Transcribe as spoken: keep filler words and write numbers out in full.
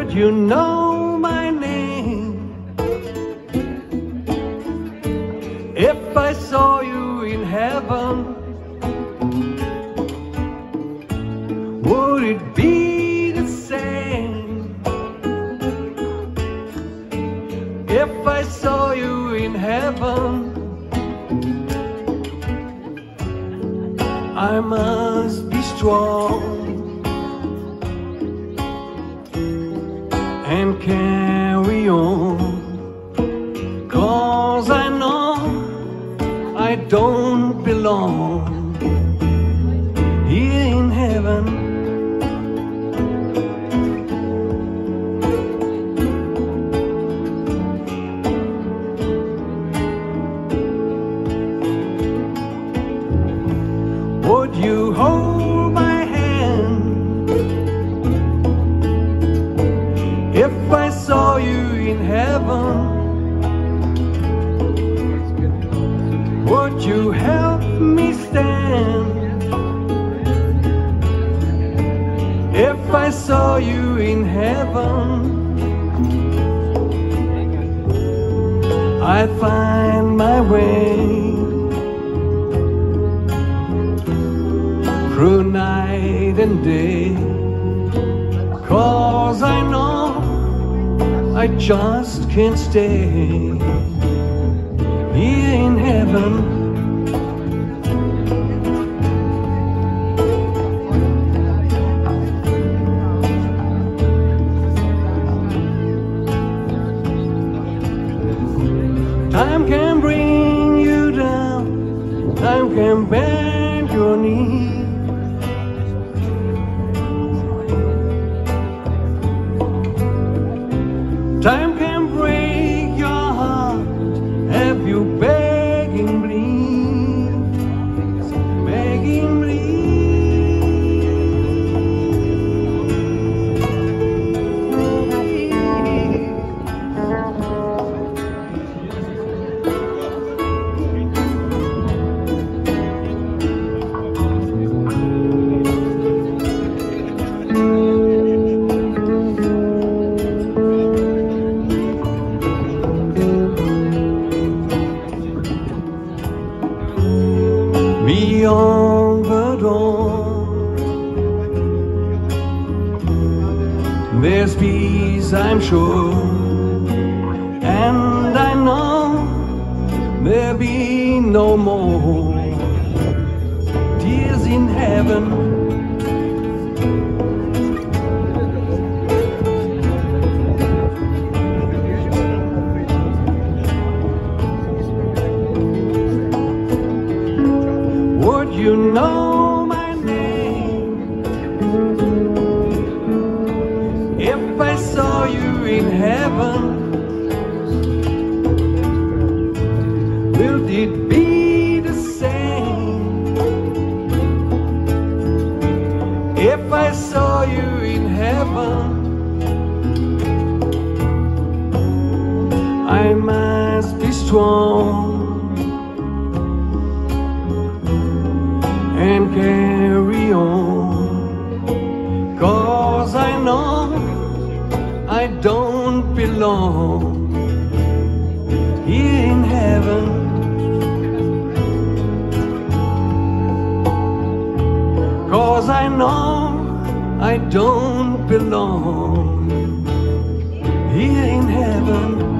Would you know my name if I saw you in heaven? Would it be the same if I saw you in heaven? I must be strong and carry on, 'cause I know I don't belong here in heaven. Would you hold my hand if I saw you in heaven? Would you help me stand if I saw you in heaven? I'd find my way through night and day, 'cause I know I just can't stay here in heaven. Time can bring you down, time can bend your knee. Time can break your heart, have you begging please, begging beyond the dawn. There's peace, I'm sure, and I know there'll be no more tears in heaven. Would you know my name if I saw you in heaven? Will it be the same if I saw you in heaven? I must be strong and carry on, 'cause I know I don't belong here in heaven. 'Cause I know I don't belong here in heaven.